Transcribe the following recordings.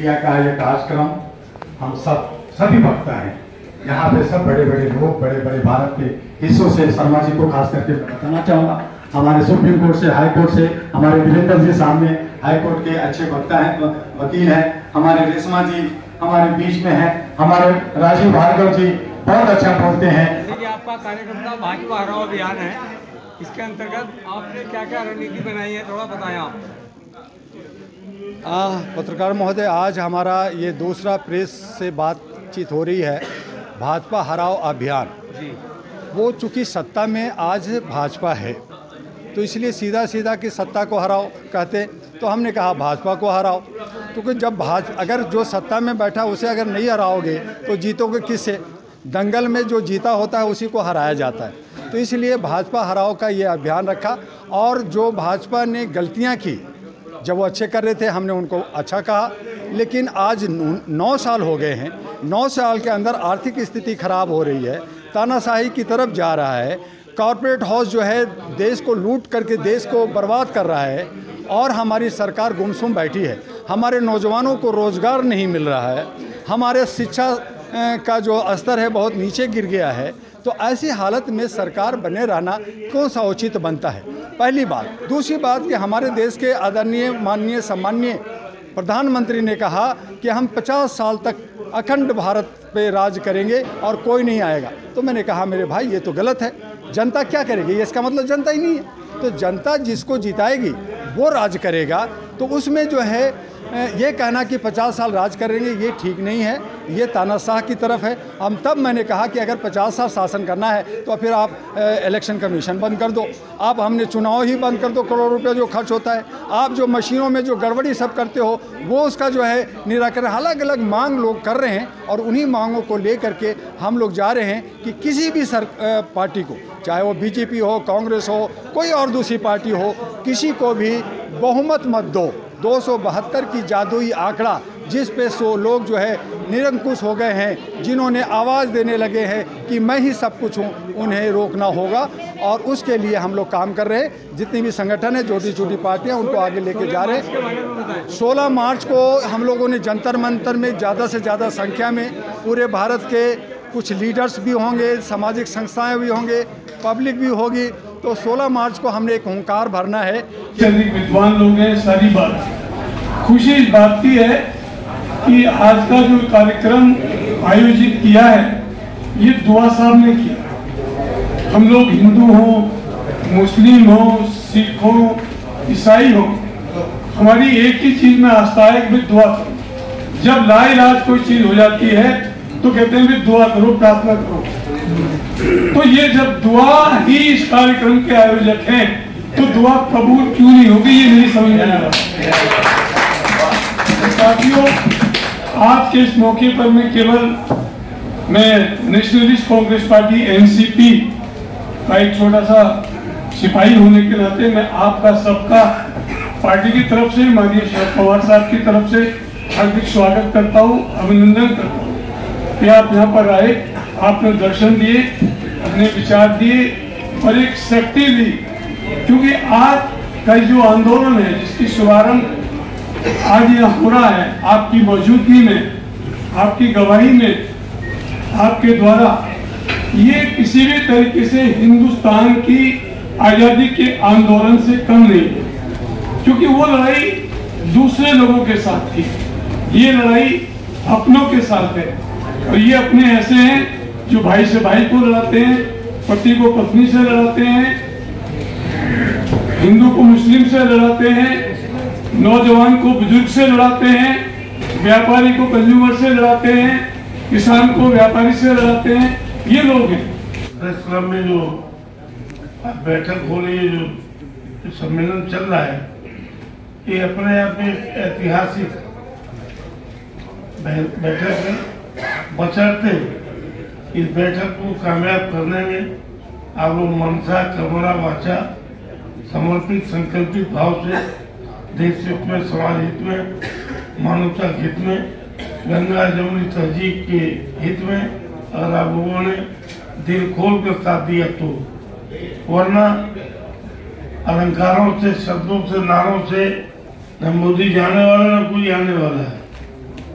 Media का ये कार्यक्रम हम सभी वक्ता हैं, यहाँ पे सब बड़े बड़े लोग, बड़े बड़े भारत के हिस्सों से शर्मा जी को खास करके बताना चाहूँगा। हमारे सुप्रीम कोर्ट से, हाई कोर्ट से हमारे वीरेंद्र जी सामने हाई कोर्ट के अच्छे वक्ता हैं, वकील हैं, हमारे रेशमा जी हमारे बीच में हैं, हमारे राजीव भार्गव जी बहुत अच्छा बोलते हैं। देखिए, आपका कार्यक्रम था भाजपा हराओ अभियान है, इसके अंतर्गत आपने क्या क्या रणनीति बनाई है, थोड़ा बताएं आप। पत्रकार महोदय, आज हमारा ये दूसरा प्रेस से बातचीत हो रही है भाजपा हराओ अभियान जी। वो चूँकि सत्ता में आज भाजपा है तो इसलिए सीधा सीधा कि सत्ता को हराओ कहते, तो हमने कहा भाजपा को हराओ, क्योंकि जब अगर जो सत्ता में बैठा उसे अगर नहीं हराओगे तो जीतोगे किससे? दंगल में जो जीता होता है उसी को हराया जाता है। तो इसलिए भाजपा हराओ का ये अभियान रखा, और जो भाजपा ने गलतियां की, जब वो अच्छे कर रहे थे हमने उनको अच्छा कहा, लेकिन आज 9 साल हो गए हैं, 9 साल के अंदर आर्थिक स्थिति खराब हो रही है, तानाशाही की तरफ जा रहा है, कॉरपोरेट हाउस जो है देश को लूट करके देश को बर्बाद कर रहा है, और हमारी सरकार गुमसुम बैठी है, हमारे नौजवानों को रोज़गार नहीं मिल रहा है, हमारे शिक्षा का जो स्तर है बहुत नीचे गिर गया है। तो ऐसी हालत में सरकार बने रहना कौन सा उचित बनता है? पहली बात। दूसरी बात कि हमारे देश के आदरणीय माननीय सम्माननीय प्रधानमंत्री ने कहा कि हम 50 साल तक अखंड भारत पे राज करेंगे और कोई नहीं आएगा। तो मैंने कहा मेरे भाई ये तो गलत है, जनता क्या करेगी? ये इसका मतलब जनता ही नहीं है। तो जनता जिसको जिताएगी वो राज करेगा, तो उसमें जो है ये कहना कि 50 साल राज करेंगे ये ठीक नहीं है, ये तानाशाह की तरफ है। तब मैंने कहा कि अगर 50 साल शासन करना है तो फिर आप इलेक्शन कमीशन बंद कर दो, आप हमने चुनाव ही बंद कर दो, करोड़ रुपये जो खर्च होता है, आप जो मशीनों में जो गड़बड़ी सब करते हो वो उसका जो है निराकरण। अलग अलग मांग लोग कर रहे हैं और उन्हीं मांगों को ले करके हम लोग जा रहे हैं कि किसी भी पार्टी को, चाहे वो बीजेपी हो, कांग्रेस हो, कोई और दूसरी पार्टी हो, किसी को भी बहुमत मत दो। 272 की जादुई आंकड़ा जिस पे 100 लोग जो है निरंकुश हो गए हैं, जिन्होंने आवाज़ देने लगे हैं कि मैं ही सब कुछ हूँ, उन्हें रोकना होगा, और उसके लिए हम लोग काम कर रहे हैं। जितनी भी संगठन है, छोटी छोटी पार्टियाँ, उनको आगे लेके जा रहे हैं। 16 मार्च को हम लोगों ने जंतर मंतर में ज़्यादा से ज़्यादा संख्या में पूरे भारत के कुछ लीडर्स भी होंगे, सामाजिक संस्थाएं भी होंगे, पब्लिक भी होगी। तो 16 मार्च को हमने एक हुंकार भरना है। विद्वान लोग हैं, सारी बात खुशी इस बात की है कि आज का जो कार्यक्रम आयोजित किया है ये दुआ साहब ने किया। हम लोग हिंदू हो, मुस्लिम हो, सिख हो, ईसाई हो, हमारी एक ही चीज में आस्था है कि दुआ करो। जब लाइलाज कोई चीज हो जाती है तो कहते हैं दुआ करो, प्रार्थना करो। तो ये जब दुआ ही इस कार्यक्रम के आयोजक हैं तो दुआ कबूल क्यों नहीं होगी, ये नहीं समझ में आ रहा। साथियों, आज के इस मौके पर मैं नेशनलिस्ट कांग्रेस पार्टी एनसीपी का एक छोटा सा सिपाही होने के नाते मैं आपका सबका पार्टी की तरफ से, माननीय शरद पवार साहब की तरफ से हार्दिक स्वागत करता हूँ, अभिनंदन करता हूँ कि आप यहाँ पर आए, आपने दर्शन दिए, अपने विचार दिए और एक शक्ति दी। क्योंकि आज का जो आंदोलन है, जिसकी शुभारंभ आज यहाँ हो रहा है, आपकी मौजूदगी में, आपकी गवाही में, आपके द्वारा, ये किसी भी तरीके से हिंदुस्तान की आजादी के आंदोलन से कम नहीं है। क्योंकि वो लड़ाई दूसरे लोगों के साथ थी, ये लड़ाई अपनों के साथ है। और ये अपने ऐसे हैं जो भाई से भाई को लड़ाते हैं, पति को पत्नी से लड़ाते हैं, हिंदू को मुस्लिम से लड़ाते हैं, नौजवान को बुजुर्ग से लड़ाते हैं, व्यापारी को कंज्यूमर से लड़ाते हैं, किसान को व्यापारी से लड़ाते हैं। ये लोग हैं। प्रेस क्लब में जो बैठक हो रही है, जो सम्मेलन चल रहा है, ये अपने आप में ऐतिहासिक बैठक है। बचरते इस बैठक को कामयाब करने में आप लोग मनसा कर्मणा वाचा समर्पित संकल्पित भाव से देश हित में, समाज हित में, मानवता हित में, गंगा जमुनी तहजीब के हित में अगर आप लोगों ने दिल खोल कर साथ दिया तो, वरना अलंकारों से, शब्दों से, नारों से न मोदी जाने वाला न कोई आने वाला है।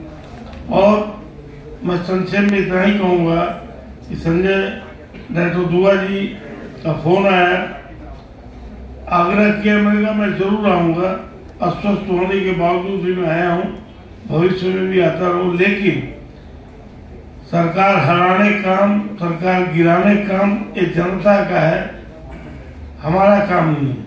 और मैं संक्षेप में इतना ही कहूँगा कि संजय डॉक्टर दुआ जी का फोन आया, आग्रह किया, मैंने कहा मैं जरूर आऊँगा। अस्वस्थ होने के बावजूद भी मैं आया हूँ, भविष्य में भी आता रहूँ, लेकिन सरकार हराने काम, सरकार गिराने काम ये जनता का है, हमारा काम नहीं है।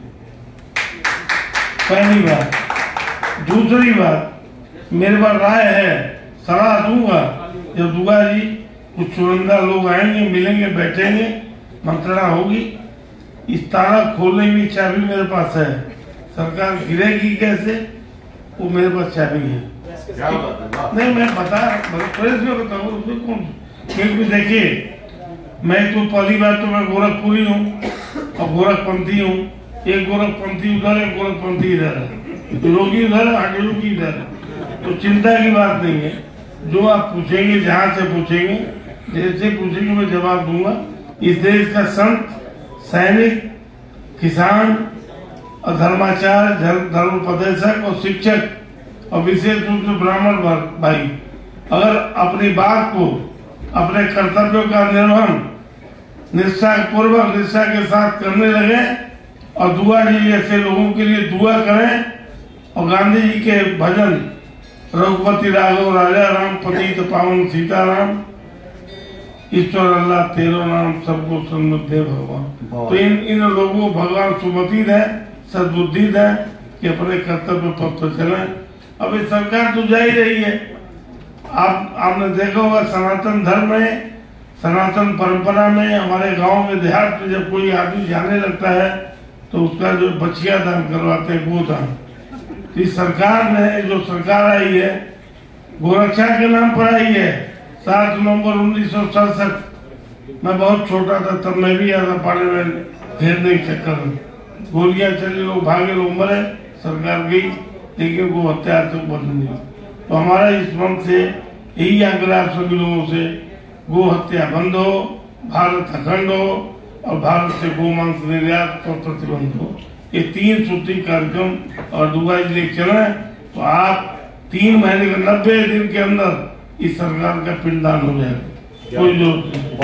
पहली बात। दूसरी बात, मेरे पास राय है, सलाह दूंगा। जब दुआ जी कुछ चुनिंदा लोग आएंगे, मिलेंगे, बैठेंगे, मंत्रणा होगी, इस ताला खोलने की चाबी मेरे पास है। सरकार गिरेगी कैसे, वो मेरे पास चाबी है। नहीं, मैं प्रेस में बताऊँ उसमें कौन, क्योंकि देखिए मैं तो पहली बात तो मैं गोरखपुरी हूँ और गोरखपंथी हूँ। एक गोरखपंथी उधर, एक गोरखपंथी इधर है, रोगी उधर है, आगे इधर है, तो चिंता की बात नहीं है। जो आप पूछेंगे, जहाँ से पूछेंगे, जैसे पूछेंगे मैं जवाब दूंगा। इस देश का संत, सैनिक, किसान और धर्माचार्य, धर्मोपदेशक और शिक्षक और विशेष रूप से ब्राह्मण भाई अगर अपनी बात को, अपने कर्तव्यों का निर्वहन निष्ठा पूर्वक, निष्ठा के साथ करने लगे और दुआ जी जैसे लोगों के लिए दुआ करें और गांधी जी के भजन रघुपति राघव राजा राम पतित पावन सीताराम ईश्वर अल्लाह तेरो नाम सबको सन्मुख दे भगवान, तो इन लोगों को भगवान सुमति दे, सद्बुद्धि दे कि अपने कर्तव्य पथ पर चलें। अब ये सरकार तो जा ही रही है। आपने देखा होगा सनातन धर्म में, सनातन परंपरा में, हमारे गांव में, देहात में जब कोई आदमी जाने लगता है तो उसका जो बछिया दान करवाते हैं, गोदान। इस सरकार ने, जो सरकार आई है, गोरक्षा के नाम पर आई है। 7 नवंबर 1967 मैं बहुत छोटा था, तब मैं भी आया पार्लियामेंट घेरने के चक्कर में। गोलियां चली, लोग भागे, लोग मरे, सरकार गई, लेकिन वो हत्या तक बंद नहीं। तो हमारा इस मंच से यही आग्रह सभी लोगों से, गो हत्या बंद हो, भारत अखंड हो और भारत से गोमांस निर्यात पर प्रतिबंध हो। ये 3 सूत्री कार्यक्रम और दुआ जी लेके चले तो आप 3 महीने के 90 दिन के अंदर इस सरकार का पिंडदान हो जाएगा। कोई जो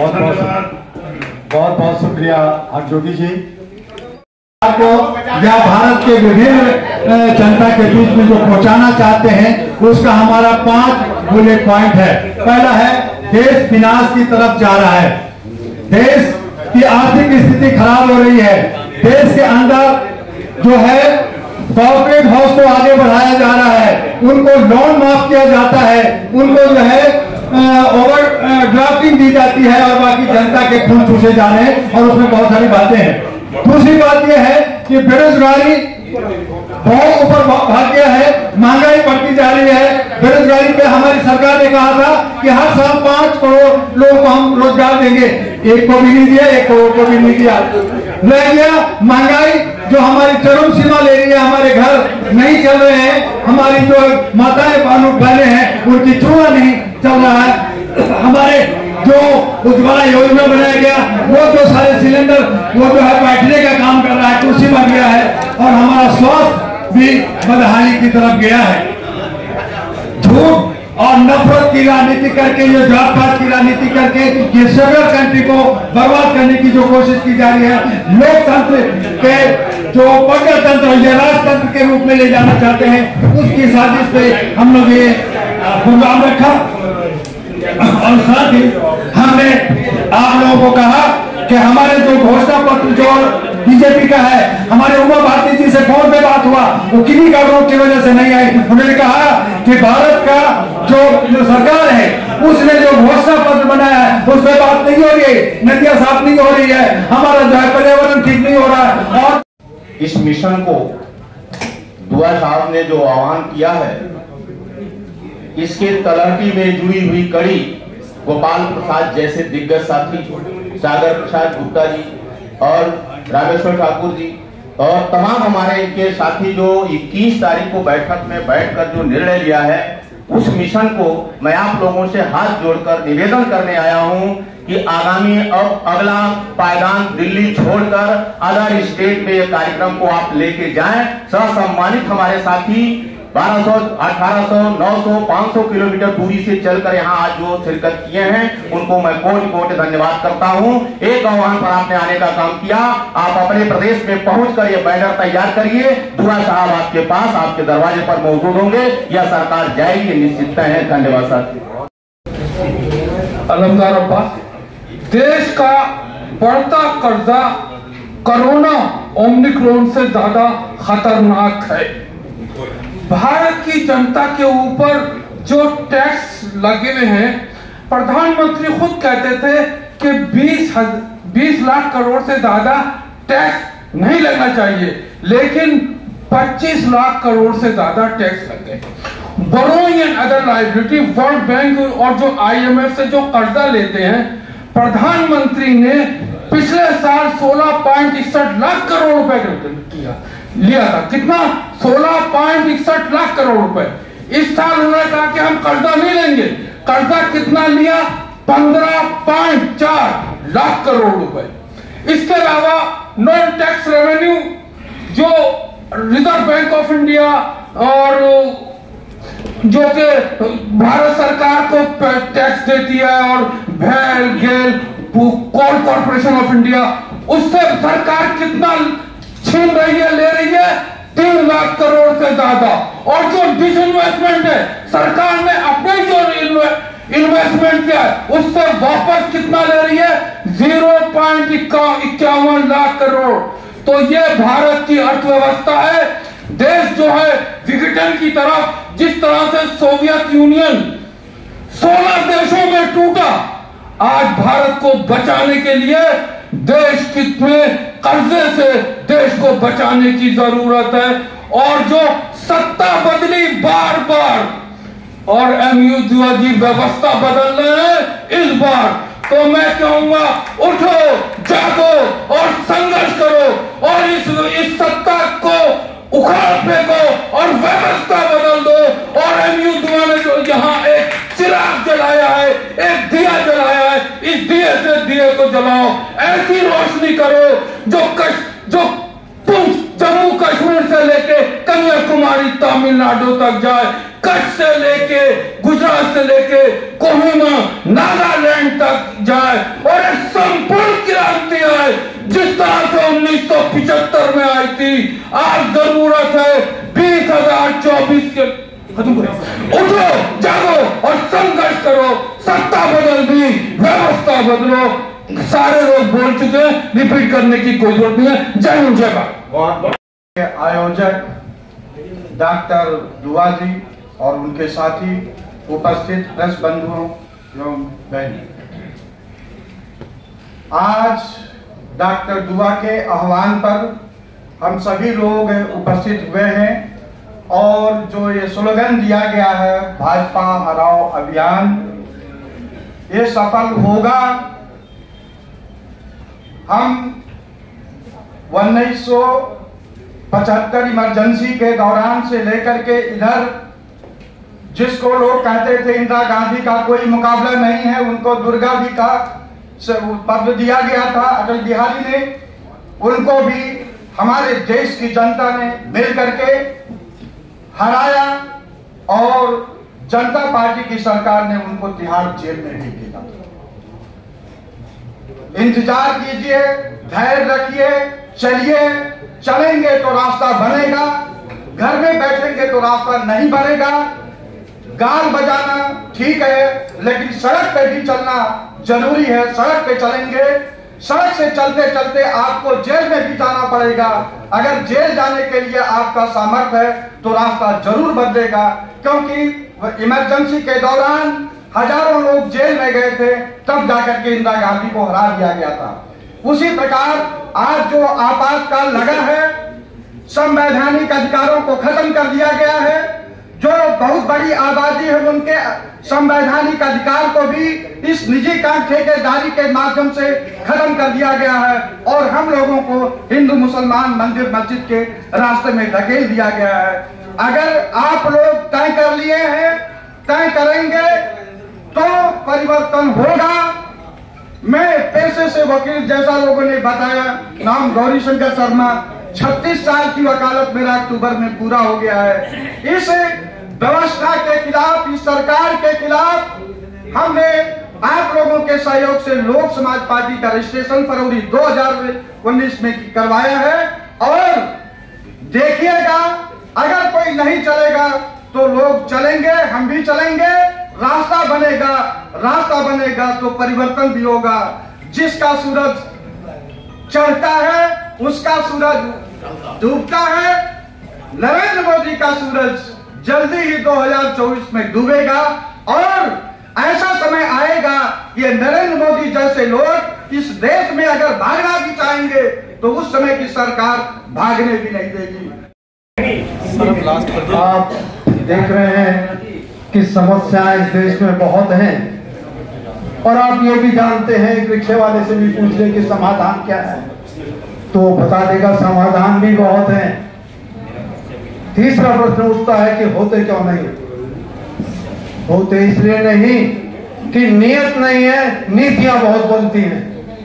बहुत बहुत शुक्रिया हर जोगी जी को, या भारत के विभिन्न जनता के बीच में जो पहुंचाना चाहते हैं, उसका हमारा 5 बुलेट पॉइंट है। पहला है, देश विनाश की तरफ जा रहा है, देश की आर्थिक स्थिति खराब हो रही है, देश के अंदर जो है कॉर्पोरेट हाउस को आगे बढ़ाया जा रहा है, उनको लोन माफ किया जाता है, उनको जो है ओवर ड्राफ्टिंग दी जाती है और बाकी जनता के खून चूसे जा रहे हैं और उसमें बहुत सारी बातें हैं। दूसरी बात यह है कि बेरोजगारी बहुत ऊपर भाग गया है, महंगाई बढ़ती जा रही है। बेरोजगारी पे हमारी सरकार ने कहा था कि हर साल 5 करोड़ लोगों को हम रोजगार देंगे, 1 को भी नहीं दिया, 1 करोड़ को भी नहीं दिया। रह गया महंगाई जो हमारी चरम सीमा ले रही है, हमारे घर नहीं चल रहे हैं, हमारी जो माताएं बहनें हैं उनकी चूल्हा नहीं चल रहा है, हमारे जो उज्ज्वला योजना बनाया गया वो जो सारे सिलेंडर वो जो है बैठने का काम कर रहा है, कुर्सी बन गया है और हमारा स्वास्थ्य भी बदहाली की तरफ गया है। झूठ और नफरत की राजनीति करके, ये जात पात की राजनीति करके ये सगर कंट्री को बर्बाद करने की जो कोशिश की जा रही है, लोकतंत्र के जो प्रजातंत्र या राजतंत्र के रूप में ले जाना चाहते हैं, उसकी साजिश पे हम लोग ये प्रोग्राम रखा। और साथ ही हमने आप लोगों को कहा कि हमारे जो घोषणा पत्र जो बीजेपी का है, हमारे उमा भारती जी से फोन पे बात हुआ, वो किन्हीं कारणों की वजह से नहीं आई। उन्होंने कहा कि भारत का जो सरकार है उसने जो घोषणा पत्र बनाया है उसमें बात नहीं हो रही है, नदियां साफ नहीं हो रही है, हमारा जो है पर्यावरण ठीक नहीं हो रहा है। और इस मिशन को दुआ साहब ने जो आह्वान किया है, इसके तलहटी में जुड़ी हुई कड़ी गोपाल प्रसाद जैसे दिग्गज साथी, सागर प्रसाद गुप्ता जी और रामेश्वर ठाकुर जी और तमाम हमारे इनके साथी जो 21 तारीख को बैठक में बैठकर जो निर्णय लिया है, उस मिशन को मैं आप लोगों से हाथ जोड़कर निवेदन करने आया हूं कि आगामी अब अगला पायदान दिल्ली छोड़कर अदर स्टेट में कार्यक्रम को आप लेके जाएं। सहसम्मानित हमारे साथी 1200, 1800, 900, 500 किलोमीटर दूरी से चलकर यहाँ आज जो शिरकत किए हैं उनको मैं कोटि कोटि धन्यवाद करता हूँ। एक आह्वान पर आपने आने का काम किया, आप अपने प्रदेश में पहुंचकर ये बैनर तैयार करिए। दुआ साहब आपके पास, आपके दरवाजे पर मौजूद होंगे। यह सरकार जाएगी निश्चित है। धन्यवाद साथी। अलमदार अब्बास, देश का बढ़ता कर्जा कोरोना ओमिक्रॉन से ज्यादा खतरनाक है। भारत की जनता के ऊपर जो टैक्स लगे हुए हैं, प्रधानमंत्री खुद कहते थे कि 20 लाख करोड़ से ज्यादा टैक्स नहीं लगना चाहिए, लेकिन 25 लाख करोड़ से ज्यादा टैक्स लग गए। Borrowing and other liability, world bank और जो IMF से जो कर्जा लेते हैं, प्रधानमंत्री ने पिछले साल 16.61 लाख करोड़ रुपए लिया था। कितना? 16.61 लाख करोड़ रुपए। इस साल उन्होंने कहा कि हम कर्जा नहीं लेंगे। कर्जा कितना लिया? 15.4 लाख करोड़ रुपए। इसके अलावा नॉन टैक्स रेवेन्यू जो रिजर्व बैंक ऑफ इंडिया और जो कि भारत सरकार को टैक्स देती है, और भेल, GAIL, coal corporation of India, उससे सरकार कितना छीन रही है, ले रही है? 3 लाख करोड़ से ज्यादा। और जो डिसइन्वेस्टमेंट है, सरकार ने अपने जो इन्वेस्टमेंट किया है उससे वापस कितना ले रही है? 0.51 लाख करोड़। तो ये भारत की अर्थव्यवस्था है। देश जो है विघटन की तरफ, जिस तरह से सोवियत यूनियन 16 देशों में टूटा, आज भारत को बचाने के लिए देश में कर्जे से देश को बचाने की जरूरत है। और जो सत्ता बदली बार बार और MUD की व्यवस्था बदल रहे हैं इस बार, तो मैं कहूंगा उठो, जागो और संघर्ष करो और इस सत्ता को उखाड़ फेंको और व्यवस्था बदल दो। और MUD ने जो यहाँ एक चिराग जलाया है, एक दिया जलाया है, इस दिए से दिए को जलाओ। ऐसी रोशनी करो जो जम्मू कश्मीर से लेके कन्याकुमारी तमिलनाडु तक जाए, कच्छ से लेके गुजरात से लेके कोहिमा नागालैंड तक जाए, और एक संपूर्ण क्रांति आए जिस तरह से 1975 में आई थी। आज जरूरत है 20,024 के उठो, जागो और संघर्ष करो। सत्ता बदल दी, व्यवस्था बदलो। सारे लोग बोल चुके हैं, रिपीट करने की कोई जरूरत नहीं है। जय हिंद, जय भारत। आयोजक डॉक्टर दुआ जी और उनके साथी, उपस्थित प्रेस बंधुओं एवं बहनों, आज डॉक्टर दुआ के आह्वान पर हम सभी लोग उपस्थित हुए हैं और जो ये स्लोगन दिया गया है भाजपा हराओ अभियान, ये सफल होगा। हम 1975 इमरजेंसी के दौरान से लेकर के इधर, जिसको लोग कहते थे इंदिरा गांधी का कोई मुकाबला नहीं है, उनको दुर्गा भी का पद दिया गया था अटल बिहारी ने, उनको भी हमारे देश की जनता ने मिल करके हराया और जनता पार्टी की सरकार ने उनको तिहाड़ जेल में भी भेजा। इंतजार कीजिए, धैर्य रखिए, चलिए, चलेंगे तो रास्ता बनेगा, घर में बैठेंगे तो रास्ता नहीं बनेगा। गाल बजाना ठीक है, लेकिन सड़क पे भी चलना जरूरी है। सड़क पे चलेंगे, सड़क से चलते चलते आपको जेल में भी जाना पड़ेगा। अगर जेल जाने के लिए आपका सामर्थ्य है तो रास्ता जरूर बदलेगा, क्योंकि इमरजेंसी के दौरान हजारों लोग जेल में गए थे, तब जाकर के इंदिरा गांधी को हरा दिया गया था। उसी प्रकार आज जो आपातकाल लगा है, संवैधानिक अधिकारों को खत्म कर दिया गया है। जो बहुत बड़ी आबादी है उनके संवैधानिक अधिकार को भी इस निजी काम ठेकेदारी के माध्यम से खत्म कर दिया गया है और हम लोगों को हिंदू मुसलमान मंदिर मस्जिद के रास्ते में धकेल दिया गया है। अगर आप लोग तय कर लिए हैं, तय करेंगे तो परिवर्तन होगा। मैं पेशे से वकील, जैसा लोगों ने बताया, नाम गौरी शंकर शर्मा, 36 साल की वकालत मेरा अक्टूबर में पूरा हो गया है। इस व्यवस्था के खिलाफ, इस सरकार के खिलाफ हमने आप लोगों के सहयोग से लोक समाज पार्टी का रजिस्ट्रेशन फरवरी 2019 में करवाया है। और देखिएगा, अगर कोई नहीं चलेगा तो लोग चलेंगे, हम भी चलेंगे। रास्ता बनेगा तो परिवर्तन भी होगा। जिसका सूरज चढ़ता है उसका सूरज डूबता है। नरेंद्र मोदी का सूरज जल्दी ही 2024 में डूबेगा और ऐसा समय आएगा ये नरेंद्र मोदी जैसे लोग इस देश में अगर भागना भी चाहेंगे तो उस समय की सरकार भागने भी नहीं देगी। आप देख रहे हैं कि समस्याएं इस देश में बहुत हैं और आप ये भी जानते हैं, रिक्शे वाले से भी पूछ ले कि समाधान क्या है तो बता देगा समाधान भी बहुत है। तीसरा प्रश्न उठता है कि होते क्यों नहीं? होते इसलिए नहीं कि नियत नहीं है, नीतियां बहुत बनती हैं।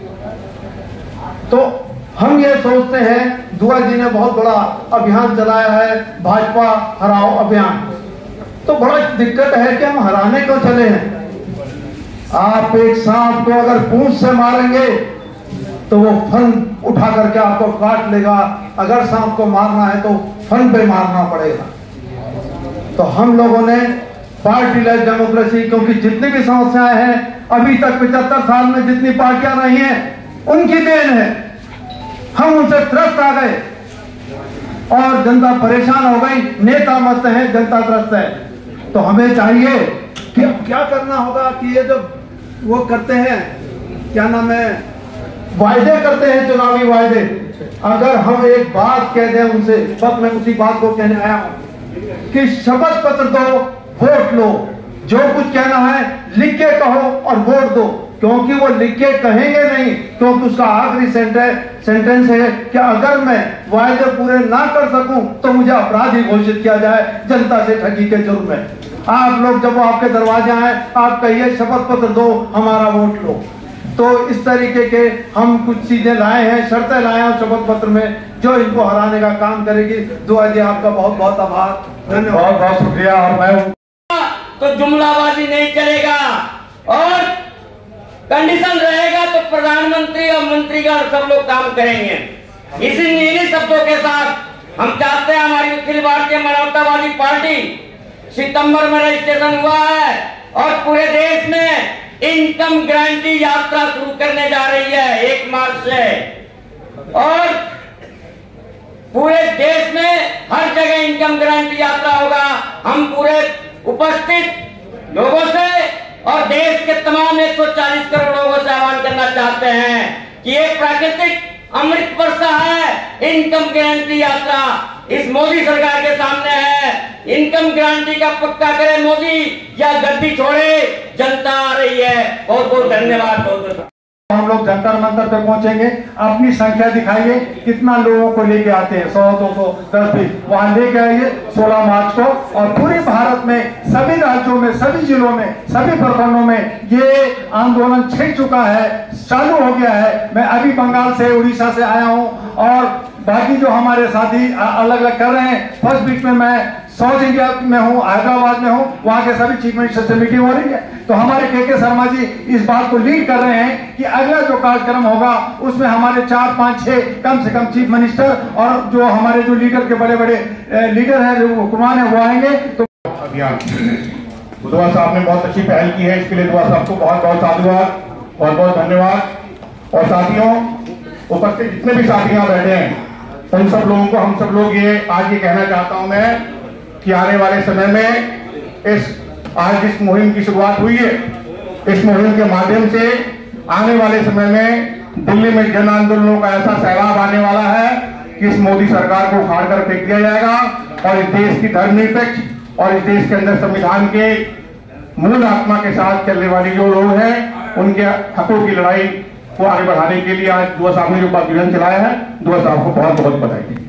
तो हम ये सोचते हैं, दुआ जी ने बहुत बड़ा अभियान चलाया है, भाजपा हराओ अभियान। तो बड़ा दिक्कत है कि हम हराने को चले हैं। आप एक सांप को अगर पूंछ से मारेंगे तो वो फन उठा करके आपको काट लेगा। अगर सांप को मारना है तो फन पे मारना पड़ेगा। तो हम लोगों ने पार्टी लेस डेमोक्रेसी, क्योंकि जितनी भी समस्याएं हैं अभी तक 75 साल में जितनी पार्टियां रही हैं उनकी देन है। हम उनसे त्रस्त आ गए और जनता परेशान हो गई। नेता मस्त है, जनता त्रस्त है। तो हमें चाहिए कि अब क्या करना होगा कि ये जो वो करते हैं, क्या नाम है, वायदे करते हैं, चुनावी वायदे। अगर हम एक बात कह दें उनसे, बस मैं उसी बात को कहने आया हूं कि शपथ पत्र दो, वोट लो, जो कुछ कहना है लिख के कहो और वोट दो। क्योंकि वो लिख के कहेंगे नहीं, क्योंकि उसका आखिरी सेंटेंस है कि अगर मैं वायदे पूरे ना कर सकूं तो मुझे अपराधी घोषित किया जाए जनता से ठगी के जुर्म में। आप लोग जब वो आपके दरवाजे आए, आप कहिए शपथ पत्र दो, हमारा वोट लो। तो इस तरीके के हम कुछ चीजें लाए हैं, शर्तें लाए हैं शपथ पत्र में, जो इनको हराने का काम करेगी। दुआ जी आपका बहुत बहुत आभार, धन्यवाद, बहुत बहुत शुक्रिया। और मैं तो जुमलाबाजी नहीं चलेगा और कंडीशन रहेगा तो प्रधानमंत्री और मंत्रीगण सब लोग काम करेंगे। इन्हीं शब्दों के साथ हम चाहते हैं, हमारी अखिल भारतीय मानवतावादी पार्टी सितंबर में रजिस्ट्रेशन हुआ है और पूरे देश में इनकम गारंटी यात्रा शुरू करने जा रही है 1 मार्च से। और पूरे देश में हर जगह इनकम गारंटी यात्रा होगा। हम पूरे उपस्थित लोगों से और देश के तमाम 140 करोड़ लोगों से आह्वान करना चाहते हैं कि ये प्राकृतिक अमृत वर्षा है। इनकम गारंटी यात्रा इस मोदी सरकार के सामने है। इनकम गारंटी का पक्का करे मोदी या गद्दी छोड़े, जनता आ रही है। बहुत बहुत धन्यवाद। बहुत हम लोग जंतर मंतर पे पहुंचेंगे। अपनी संख्या दिखाइए, कितना लोगों को लेके आते हैं, 100, 200, 10, 20 वहां लेके आइए 16 मार्च को। और पूरे भारत में सभी राज्यों में, सभी जिलों में, सभी प्रखंडों में ये आंदोलन छिड़ चुका है, चालू हो गया है। मैं अभी बंगाल से, उड़ीसा से आया हूं और बाकी जो हमारे साथी अलग अलग कर रहे हैं। फर्स्ट वीक में मैं साउथ इंडिया में हूँ, हैदराबाद में हूँ, वहाँ के सभी चीफ मिनिस्टर से मीटिंग हो रही है। तो हमारे के शर्मा जी इस बात को लीड कर रहे हैं कि अगला जो कार्यक्रम होगा उसमें हमारे 4, 5, 6 कम से कम चीफ मिनिस्टर और जो हमारे जो लीडर के बड़े बड़े लीडर हैं, जो हुक्मरान है, वो आएंगे। तो अभियान दुआ साहब ने बहुत अच्छी पहल की है, इसके लिए दुआ साहब को बहुत बहुत साधुवाद, बहुत बहुत धन्यवाद। और साथियों, उपस्थित जितने भी साथी यहाँ बैठे हैं उन सब लोगों को, हम सब लोग ये आज ये कहना चाहता हूं मैं कि आने वाले समय में आज जिस मुहिम की शुरुआत हुई है, इस मुहिम के माध्यम से आने वाले समय में दिल्ली में जन आंदोलनों का ऐसा सैलाब आने वाला है कि इस मोदी सरकार को उखाड़ कर फेंक दिया जाएगा और इस देश की धर्मनिरपेक्ष और इस देश के अंदर संविधान के मूल आत्मा के साथ चलने वाली जो लोग हैं उनके हकों की लड़ाई को आगे बढ़ाने के लिए आज दुआ साहब ने जो अभियान चलाया है, दुआ साहब को बहुत बहुत बधाई।